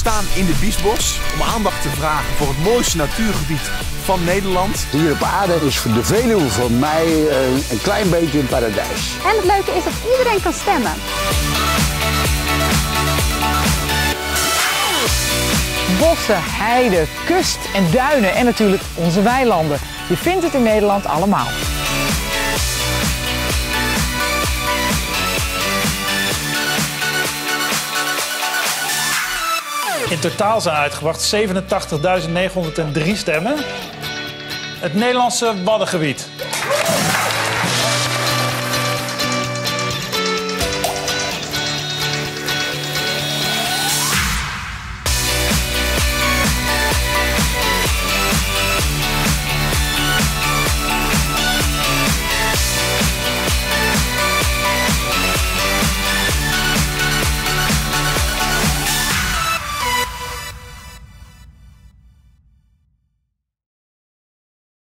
staan in de Biesbos om aandacht te vragen voor het mooiste natuurgebied van Nederland. Hier op aarde is de Veluwe voor mij een klein beetje een paradijs. En het leuke is dat iedereen kan stemmen. Bossen, heiden, kust en duinen en natuurlijk onze weilanden. Je vindt het in Nederland allemaal. In totaal zijn uitgebracht 87.903 stemmen. Het Nederlandse Waddengebied.